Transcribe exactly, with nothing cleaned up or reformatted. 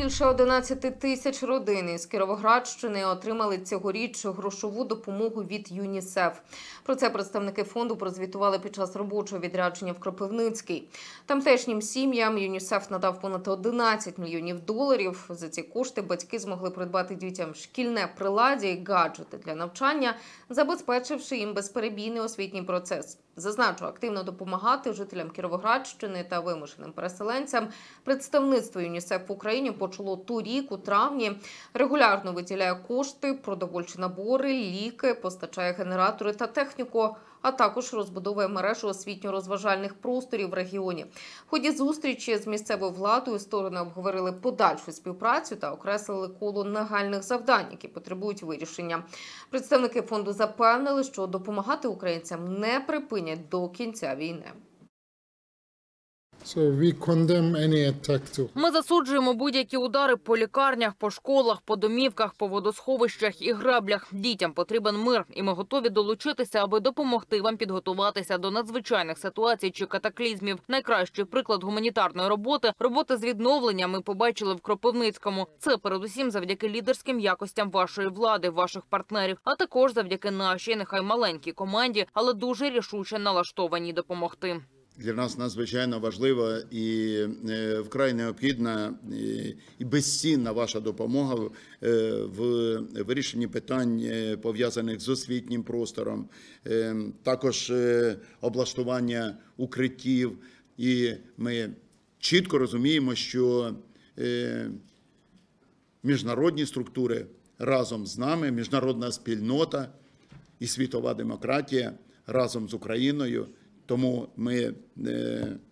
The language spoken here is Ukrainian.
Більше одинадцяти тисяч родин із Кіровоградщини отримали цьогоріч грошову допомогу від ЮНІСЕФ. Про це представники фонду прозвітували під час робочого відрядження в Кропивницький. Тамтешнім сім'ям ЮНІСЕФ надав понад одинадцять мільйонів доларів. За ці кошти батьки змогли придбати дітям шкільне приладдя і гаджети для навчання, забезпечивши їм безперебійний освітній процес. Зазначу, активно допомагати жителям Кіровоградщини та вимушеним переселенцям представництво ЮНІСЕФ в Україні почало торік у травні. Регулярно виділяє кошти, продовольчі набори, ліки, постачає генератори та техніку, а також розбудовує мережу освітньо-розважальних просторів в регіоні. В ході зустрічі з місцевою владою сторони обговорили подальшу співпрацю та окреслили коло нагальних завдань, які потребують вирішення. Представники фонду запевнили, що допомагати українцям не припинять до кінця війни. Ми засуджуємо будь-які удари по лікарнях, по школах, по домівках, по водосховищах і граблях. Дітям потрібен мир, і ми готові долучитися, аби допомогти вам підготуватися до надзвичайних ситуацій чи катаклізмів. Найкращий приклад гуманітарної роботи – роботи з відновлення ми побачили в Кропивницькому. Це передусім завдяки лідерським якостям вашої влади, ваших партнерів, а також завдяки нашій, нехай маленькій команді, але дуже рішуче налаштованій допомогти. Для нас надзвичайно важлива і вкрай необхідна і безцінна ваша допомога в вирішенні питань, пов'язаних з освітнім простором, також облаштування укриттів. І ми чітко розуміємо, що міжнародні структури разом з нами, міжнародна спільнота і світова демократія разом з Україною. Тому ми